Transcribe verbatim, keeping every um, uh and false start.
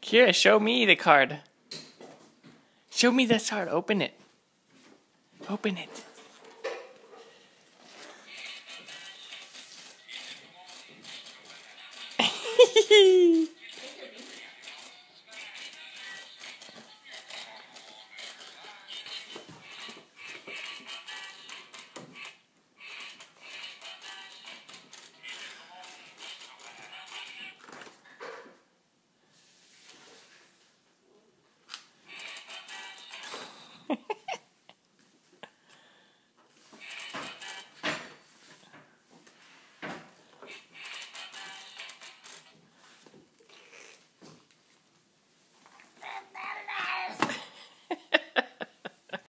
Keira, show me the card. Show me the card. Open it. Open it.